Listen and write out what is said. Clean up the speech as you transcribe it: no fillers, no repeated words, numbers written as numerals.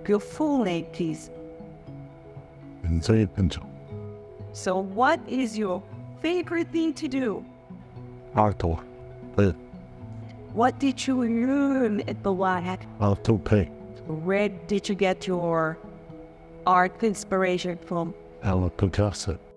Your full name, please. Zaid Jaffar. So what is your favorite thing to do? Outdoor. What did you learn at Mawaheb? How to paint. Where did you get your art inspiration from? Picasso.